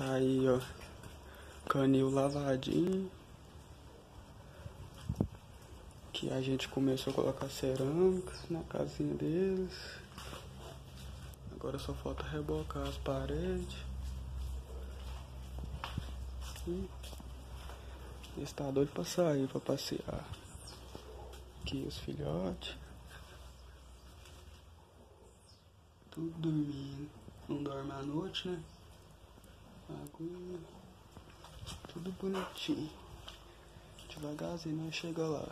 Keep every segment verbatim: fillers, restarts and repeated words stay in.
Tá aí, ó. Canil lavadinho. Que a gente começou a colocar cerâmica na casinha deles. Agora só falta rebocar as paredes. E eles tá doido pra sair, pra passear. Aqui os filhotes. Tudo dormindo. Não dorme à noite, né? Bagulho. Tudo bonitinho. Devagarzinho nós chega lá.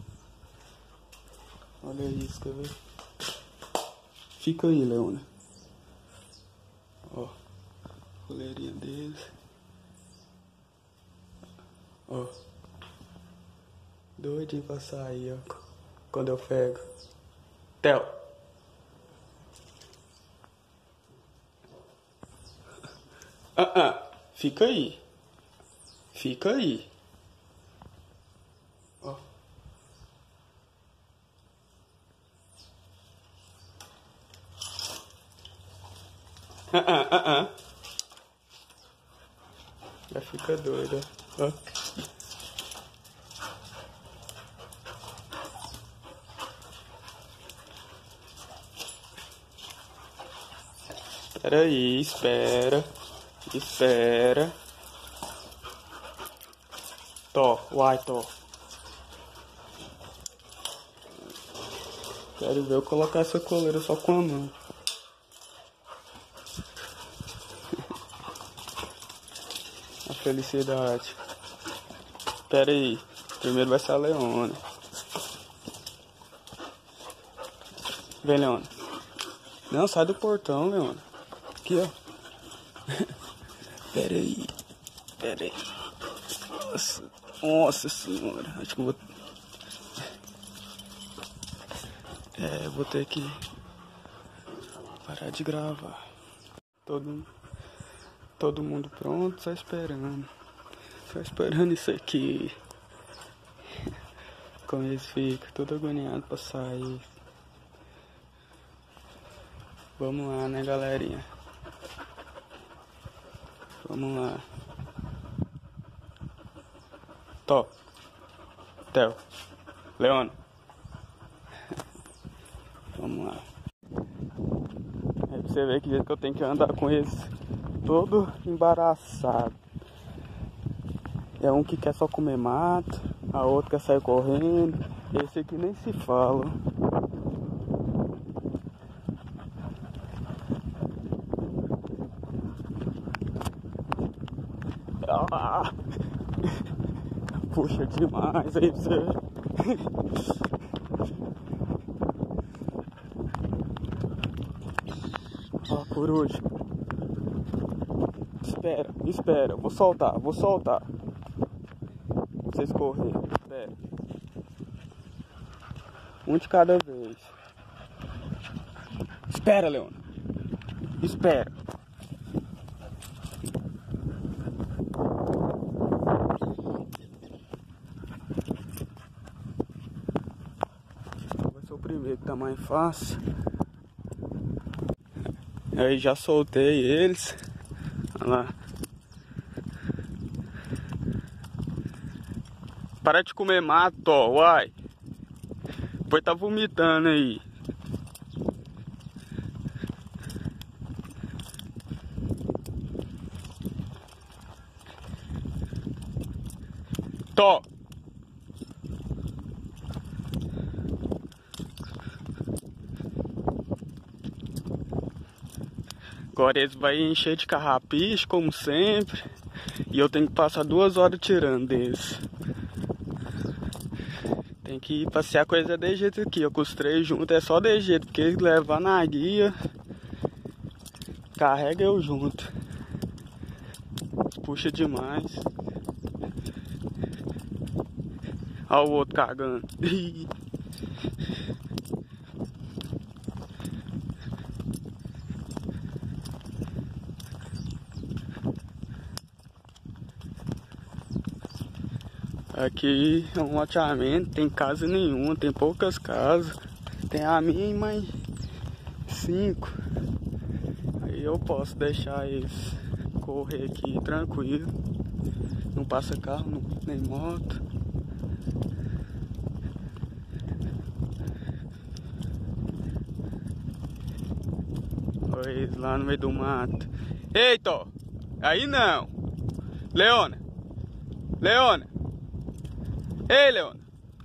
Olha isso, quer ver? Fica aí, Leona. Ó. Coleirinha deles. Ó. Doidinho pra sair, ó. Quando eu pego. Theo. Ah, ah. Fica aí. Fica aí. Ó. Ah, ah, ah, ah. Já fica doida. Ó. Espera aí, espera. Espera. Tó, uai, Tó. Quero ver eu colocar essa coleira só com a mão. A felicidade. Espera aí. Primeiro vai ser a Leona. Vem, Leona. Não, sai do portão, Leona. Aqui, ó. Pera aí. Pera aí. Nossa. Nossa senhora. Acho que eu vou... É, vou ter que parar de gravar. Todo, todo mundo pronto, só esperando. Só esperando isso aqui. Como eles ficam, todo agoniado pra sair. Vamos lá, né, galerinha? Vamos lá. Tó. Theo. Leona. Vamos lá. Aí pra você ver que jeito que eu tenho que andar com eles todo embaraçado. É um que quer só comer mato, a outra quer sair correndo. Esse aqui nem se fala. Ah, puxa demais aí pra você ver. Ó, coruja. Espera, espera, vou soltar, vou soltar. Vocês correrem, espera. Um de cada vez. Espera, Leona. Espera. Vai ser o primeiro que tá mais fácil. Aí já soltei eles. Olha lá. Para de comer mato, ó, uai. Depois tá vomitando aí. Tó. Agora eles vão encher de carrapicho, como sempre. E eu tenho que passar duas horas tirando deles. Tem que passear coisa de jeito aqui, ó. Com os três juntos é só de jeito. Porque eles levar na guia, carrega eu junto. Puxa demais. Olha o outro cagando. Aqui é um loteamento, tem casa nenhuma, tem poucas casas. Tem a minha e mais cinco. Aí eu posso deixar eles correr aqui tranquilo. Não passa carro, nem moto. Olha eles lá no meio do mato. Eita! Aí não! Leona! Leona! Ei, Leona!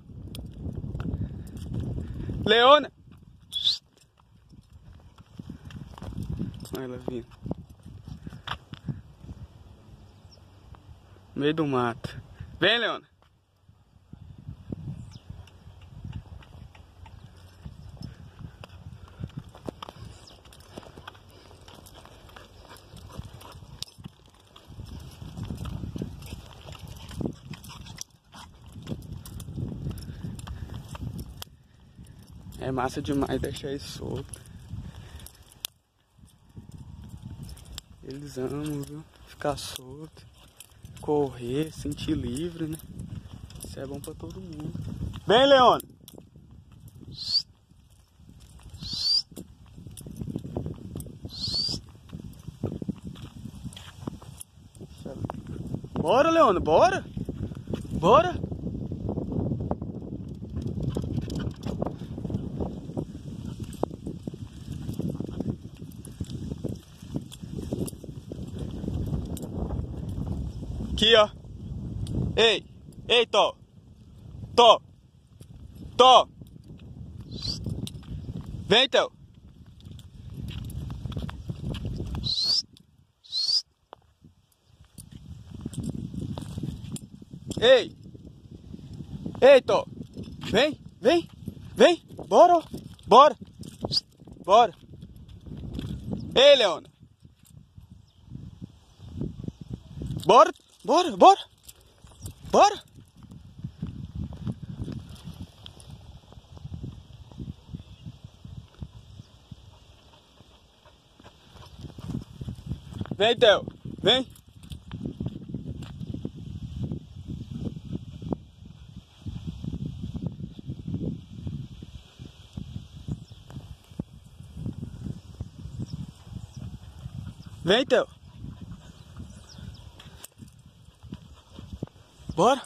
Leona! Olha ela vindo. No meio do mato. Vem, Leona! É massa demais deixar eles soltos. Eles amam, viu? Ficar solto, correr, sentir livre, né? Isso é bom pra todo mundo. Vem, Leona! Bora, Leona, bora! Bora! Aqui, ó. Ei, ei, Tó. Tó. Tó. Vem, Tó. Ei. Ei, Tó. Vem, vem, vem. Bora, bora. Bora. Ei, Leona. Bora, bora, bora. Bora. Vem, Theo. Vem. Vem, Theo. Bora.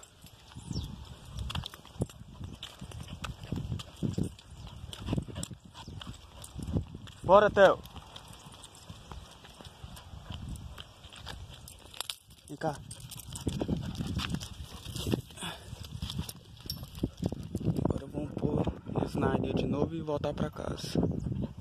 Bora, Theo. Vem cá. Agora vamos pôr eles na área de novo e voltar pra casa.